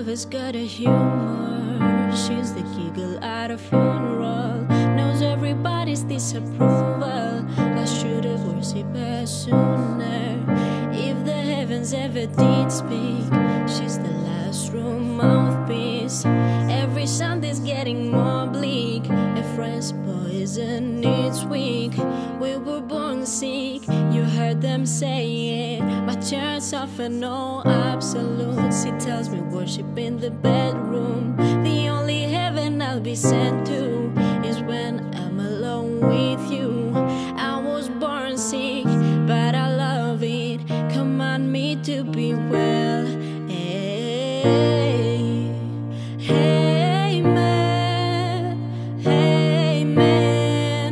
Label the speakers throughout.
Speaker 1: has got a humor. She's the giggle at a funeral. Knows everybody's disapproval. I should have worshipped her sooner. If the heavens ever did speak, she's the last room mouthpiece. Every Sunday's getting more bleak. A friend's poison, it's weak. We were born sick, you heard them say it. My church offer no absolutes. It tells me worship in the bedroom. The only heaven I'll be sent to is when I'm alone with you. I was born sick, but I love it. Command me to be well. Hey, amen, amen,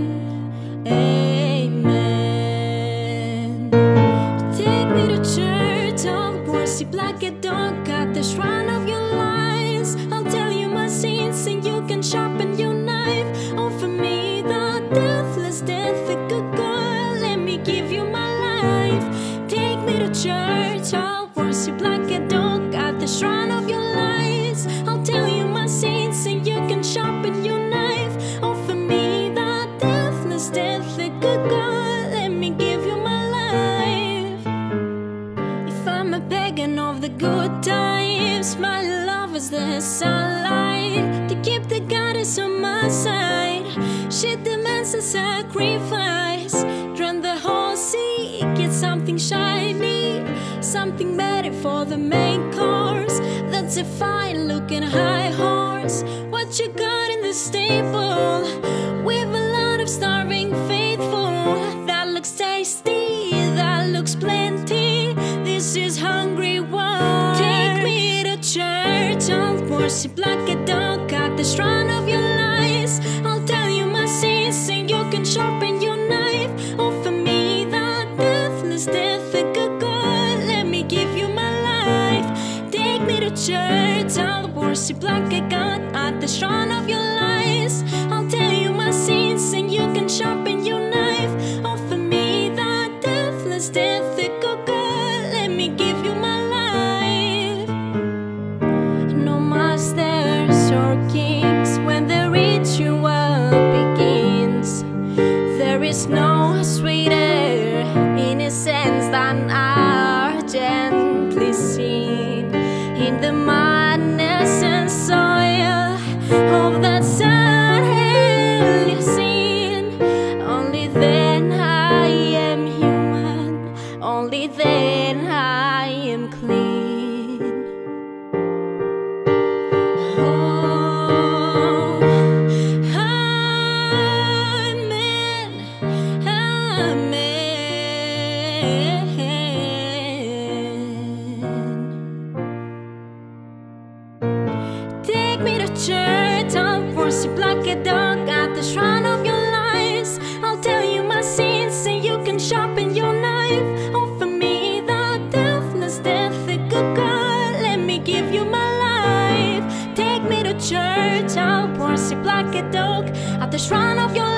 Speaker 1: amen. Take me to church, I'll worship like a dog at the shrine of your lies. I'll tell you my sins and you can sharpen your knife. Offer me the deathless death, a good girl, let me give you my life. Take me to church, I'll worship like a dog at the shrine of your lies. I'll tell you my sins and you can sharpen your knife. Offer me the deathless death, a good girl, let me give you my life. If I'm a pagan of the good times, my love is the sunlight to keep the goddess on my side. She demands a sacrifice. Drown the Hozier, get something shiny, something better for the main course. That's a fine looking high horse. What you got in the stable? We've a lot of starving faithful. That looks tasty, that looks plenty. This is hungry one. Take me to church, I'll worship like a dog at the shrine of your lies. I'll tell you my sins and you can sharpen your knife. Offer me the deathless death, a good girl, let me give you my life. Take me to church, I'll worship like a god at the shrine of your lies. I'll tell you my sins and you can sharpen your knife. Offer me the deathless death, a good girl, let me give you my life. No masters or kings when the ritual begins. There is no sweeter innocence than our gently seen in the madness and soil of that sad hell scene. Only then I am human, only then I am clean. Oh, amen, amen. Take me to church, I'll worship like a dog at the shrine of your lies. I'll tell you my sins and you can sharpen your knife. Offer me the deathless death, a good girl, let me give you my life. Take me to church, I'll worship like a dog at the shrine of your